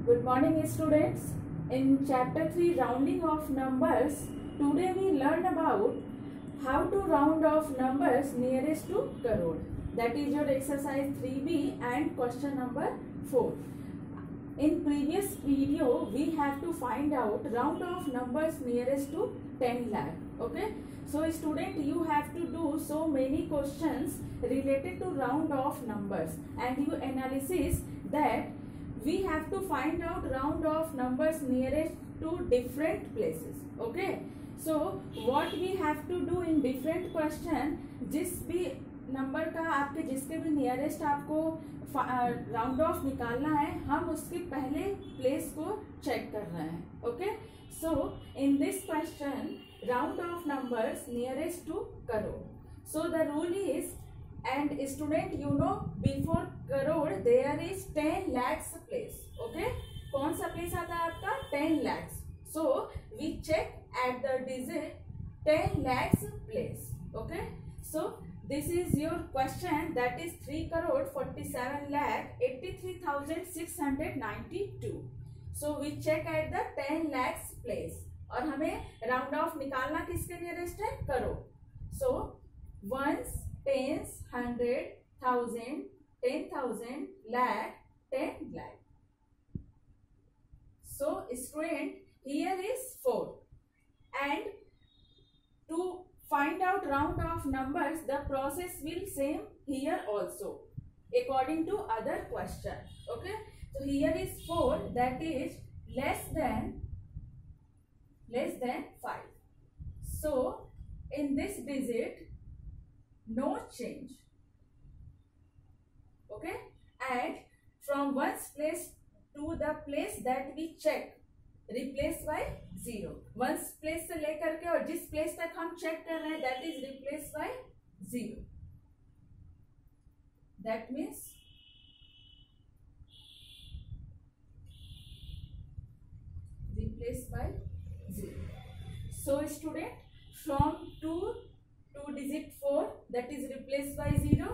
Good morning, students. In chapter 3, rounding of numbers, today we learn about how to round off numbers nearest to crore. That is your exercise 3B and question number 4. In previous video, we have to find out round off numbers nearest to 10 lakh. Okay. So student, you have to do so many questions related to round off numbers, and you analysis that we have to find out round off numbers nearest to different places. Okay. So what we have to do in different question, जिस भी number का आपके जिसके भी nearest आपको round of निकालना है, हम उसके पहले प्लेस को चेक कर रहे हैं. Okay. So in this question round off numbers nearest to crore. So the rule is, and student you know before crore there is 10 lakhs place. Okay. कौन सा place आता है आपका 10 lakhs. So we check at the digit 10 lakhs place. Okay. So this is your question, that is 3 crore 47 lakh 83,692. So we check at the 10 lakhs place. और हमें round of निकालना किसके nearest है, करो. So ones, tens, 100, 1000, 10,000, lakh, 10 lakh. So student, here is 4, and to find out round off numbers the process will same here also according to other question. Okay. So here is 4, that is less than 5. So in this digit no change. Okay. And from one's place to the place that we check, replace by 0. one's place से लेकर के और जिस place तक हम check कर रहे हैं, that is replace by 0. That means replace by 0. So student, from 2 to digit 4, that is replaced by 0.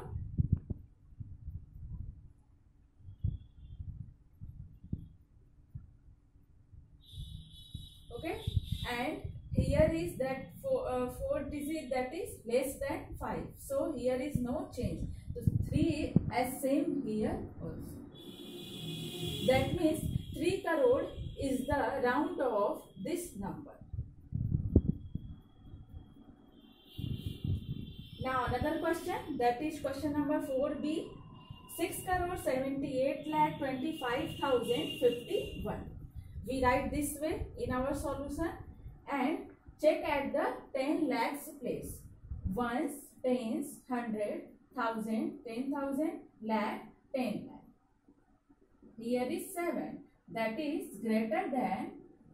Okay. And here is that 4 digit, that is less than 5. So here is no change. So 3 as same here also. That means 3 crore is the round of this number. Now another question, that is question number 4B. 6 crore 78 lakh 25,051. We write this way in our solution and check at the 10 lakhs place. Ones, tens, 100, 1000, 10,000, lakh, 10 lakh. Here is 7, that is greater than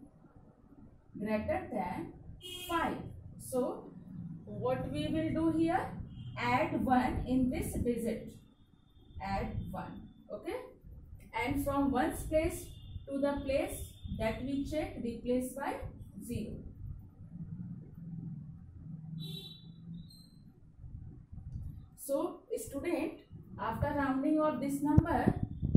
5. So what we will do here, add 1 in this digit, add 1. Okay. And from one's place to the place that we check, replace by 0. So student, after rounding of this number,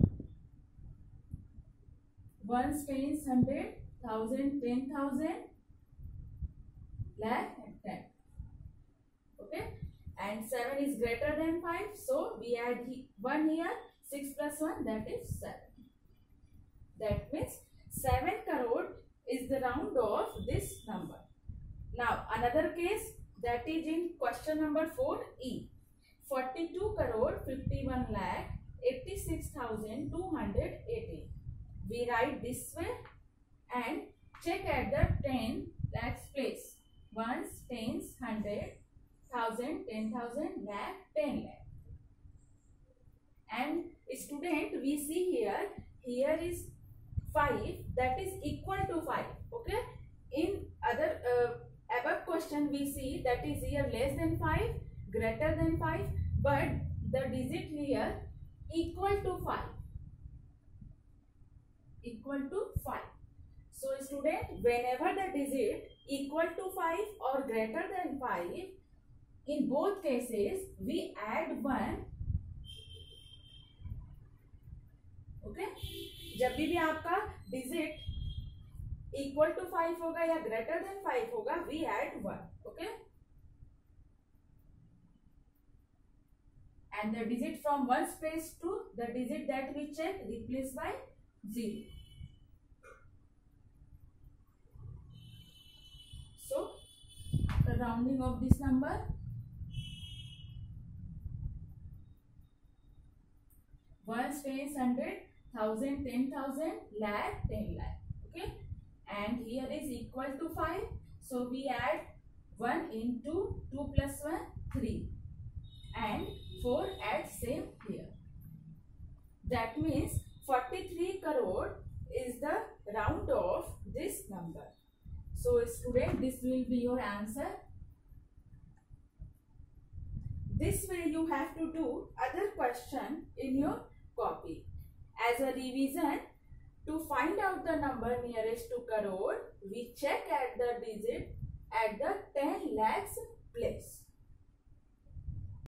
ones, tens, 100, 1000, 10,000, lakh, and 10. Okay. And 7 is greater than 5. So we add 1 here. 6 plus 1, that is 7. That means 7 crore is the round of this number. Now another case, that is in question number 4E. 42 crore 51 lakh 86,280. We write this way and check at the 10 lakhs place. Ones, tens, 100, 1000, 10,000, lakh, 10 lakh. And student, we see here is 5, that is equal to 5. Okay. In other above question we see that is here less than 5, greater than 5, but the digit here equal to 5. Equal to 5. So student, whenever the digit equal to 5 or greater than 5, in both cases we add 1. Okay. जब भी आपका digit equal to 5 होगा या greater than 5 होगा, we add 1. Okay, and the digit from one space to the digit that we check replaced by 0. So the rounding of this number, 1 space 100, 1000, 10,000, lakh, 10 lakh. Okay, and here is equal to 5, so we add 1 into 2 plus 1, 3, and 4 add same here. That means 43 crore is the round of this number. So student, this will be your answer. This way you have to do other question in your copy. As a revision, to find out the number nearest to crore, we check at the digit at the 10 lakhs place.